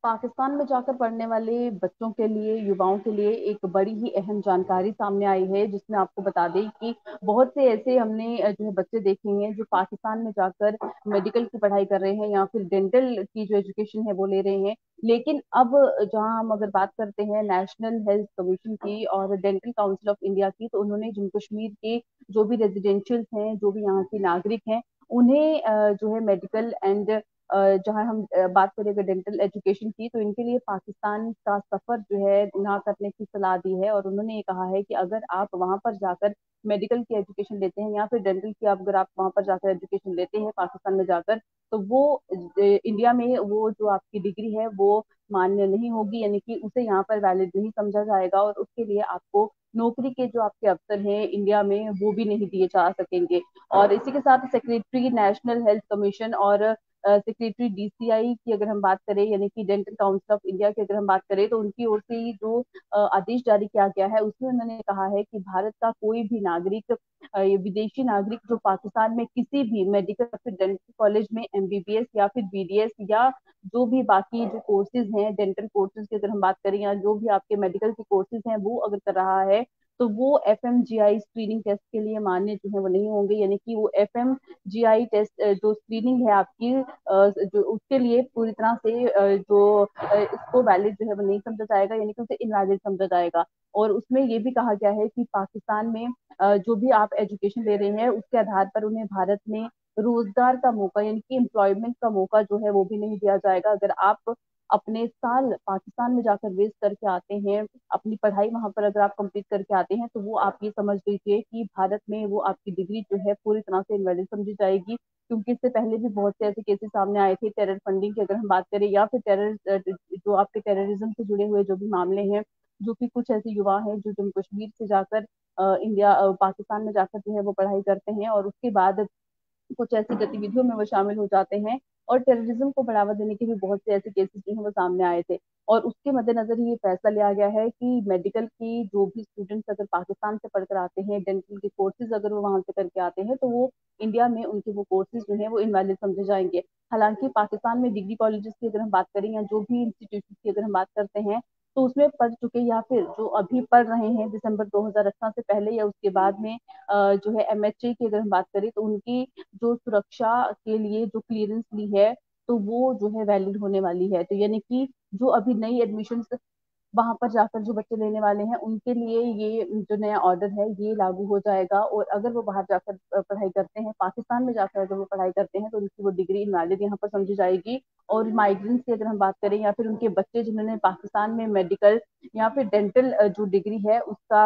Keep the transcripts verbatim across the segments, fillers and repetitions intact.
पाकिस्तान में जाकर पढ़ने वाले बच्चों के लिए, युवाओं के लिए एक बड़ी ही अहम जानकारी सामने आई है, जिसमें आपको बता दें कि बहुत से ऐसे हमने अ, जो है बच्चे देखे हैं जो पाकिस्तान में जाकर मेडिकल की पढ़ाई कर रहे हैं या फिर डेंटल की जो एजुकेशन है वो ले रहे हैं। लेकिन अब जहां हम अगर बात करते हैं नेशनल हेल्थ कमीशन की और डेंटल काउंसिल ऑफ इंडिया की, तो उन्होंने जम्मू कश्मीर के जो भी रेजिडेंशियल हैं, जो भी यहाँ के नागरिक हैं, उन्हें अ, जो है मेडिकल एंड जहां हम अ, बात करें अगर डेंटल एजुकेशन की, तो इनके लिए पाकिस्तान का सफर जो है ना करने की सलाह दी है। और उन्होंने ये कहा है कि अगर आप वहां पर जाकर मेडिकल की एजुकेशन लेते हैं या फिर डेंटल की, आप अगर आप वहां पर जाकर एजुकेशन लेते हैं पाकिस्तान में जाकर, तो वो अ, इंडिया में वो जो आपकी डिग्री है वो मान्य नहीं होगी, यानी कि उसे यहाँ पर वैलिड नहीं समझा जाएगा और उसके लिए आपको नौकरी के जो आपके अवसर हैं इंडिया में वो भी नहीं दिए जा सकेंगे। और इसी के साथ सेक्रेटरी नेशनल हेल्थ कमीशन और सेक्रेटरी डीसीआई की अगर हम बात करें, यानी कि डेंटल काउंसिल ऑफ इंडिया की अगर हम बात करें, तो उनकी ओर से ही जो अ, आदेश जारी किया गया है उसमें उन्होंने कहा है कि भारत का कोई भी नागरिक, अ, ये विदेशी नागरिक जो पाकिस्तान में किसी भी मेडिकल या फिर डेंटल कॉलेज में एमबीबीएस या फिर बीडीएस या जो भी बाकी जो कोर्सेज हैं डेंटल कोर्सेज की अगर हम बात करें, या जो भी आपके मेडिकल के कोर्सेज हैं वो अगर कर रहा है, तो वो F M G I screening test के लिए मान्य जो है वो नहीं होंगे। यानी कि वो F M G I test जो स्क्रीनिंग है आपकी, अ, जो उसके लिए पूरी तरह से अ, जो अ, इसको वैलिड जो है वो नहीं समझा जाएगा, यानी कि उसे इनवैलिड समझा जाएगा। और उसमें ये भी कहा गया है कि पाकिस्तान में अ, जो भी आप एजुकेशन ले रहे हैं उसके आधार पर उन्हें भारत में रोजगार का मौका, यानी कि एम्प्लॉयमेंट का मौका जो है वो भी नहीं दिया जाएगा। अगर आप अपने साल पाकिस्तान में जाकर वेस्ट करके आते हैं, अपनी पढ़ाई वहां पर अगर आप कंप्लीट करके आते हैं, तो वो आप ये समझ लीजिए कि भारत में वो आपकी डिग्री जो है पूरी तरह से इनवैलिड समझी जाएगी। क्योंकि इससे पहले भी बहुत से ऐसे केसेस सामने आए थे, टेरर फंडिंग की अगर हम बात करें या फिर टेरर जो आपके टेररिज्म से जुड़े हुए जो भी मामले हैं, जो कि कुछ ऐसे युवा हैं जो जम्मू कश्मीर से जाकर अ, इंडिया अ, पाकिस्तान में जाकर जो है वो पढ़ाई करते हैं और उसके बाद कुछ ऐसी गतिविधियों में वो शामिल हो जाते हैं। और टेररिज्म को बढ़ावा देने के भी बहुत से ऐसे केसेस जो है वो सामने आए थे। और उसके मद्देनजर ही ये फैसला लिया गया है कि मेडिकल की जो भी स्टूडेंट्स अगर पाकिस्तान से पढ़कर आते हैं, डेंटल के कोर्सेज अगर वो वहां से करके आते हैं, तो वो इंडिया में उनके वो कोर्सेज जो है वो इनवैलिड समझे जाएंगे। हालांकि पाकिस्तान में डिग्री कॉलेजेस की अगर हम बात करें या जो भी इंस्टीट्यूशन की अगर हम बात करते हैं, तो उसमें पढ़ चुके या फिर जो अभी पढ़ रहे हैं दिसंबर दो हज़ार अठारह से पहले या उसके बाद में अ, जो है एमएचए की अगर हम बात करें, तो उनकी जो सुरक्षा के लिए जो क्लियरेंस ली है, तो वो जो है वैलिड होने वाली है। तो यानी कि जो अभी नई एडमिशन वहां पर जाकर जो बच्चे लेने वाले हैं उनके लिए ये जो नया ऑर्डर है ये लागू हो जाएगा। और अगर वो बाहर जाकर अ, पढ़ाई करते हैं, पाकिस्तान में जाकर अगर वो पढ़ाई करते हैं, तो उनकी वो डिग्री इनवैलिड यहाँ पर समझी जाएगी। और माइग्रेंट्स की अगर हम बात करें या फिर उनके बच्चे जिन्होंने पाकिस्तान में मेडिकल या फिर डेंटल जो डिग्री है उसका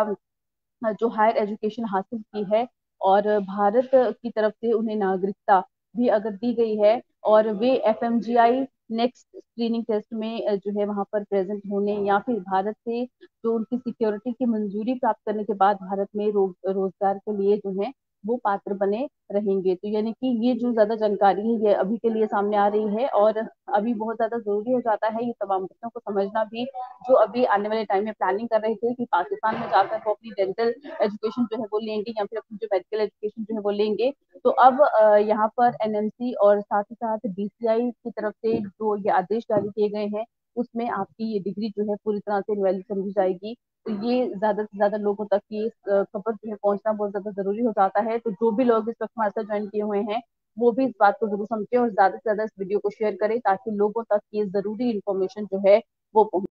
जो हायर एजुकेशन हासिल की है और भारत की तरफ से उन्हें नागरिकता भी अगर दी गई है, और वे F M G I next screening test में जो है वहां पर प्रेजेंट होने या फिर भारत से जो उनकी सिक्योरिटी की मंजूरी प्राप्त करने के बाद भारत में रो, रोजगार के लिए जो है वो पात्र बने रहेंगे। तो यानी कि ये जो ज्यादा जानकारी है ये अभी के लिए सामने आ रही है और अभी बहुत ज्यादा जरूरी हो जाता है ये तमाम बच्चों को समझना भी, जो अभी आने वाले टाइम में प्लानिंग कर रहे थे कि पाकिस्तान में जाकर वो अपनी डेंटल एजुकेशन जो है वो लेंगे या फिर अपनी जो मेडिकल एजुकेशन जो है वो लेंगे। तो अब अ, यहाँ पर एनएमसी और साथ ही साथ बीसीआई की तरफ से जो ये आदेश जारी किए गए हैं उसमें आपकी ये डिग्री जो है पूरी तरह से इनवैलिड समझी जाएगी। तो ये ज्यादा से ज्यादा लोगों तक ये खबर जो है पहुंचना बहुत ज्यादा जरूरी हो जाता है। तो जो भी लोग इस वक्त हमारे साथ ज्वाइन किए हुए हैं वो भी इस बात को जरूर समझे और ज्यादा से ज्यादा इस वीडियो को शेयर करें, ताकि लोगों तक ये जरूरी इंफॉर्मेशन जो है वो पहुंचे।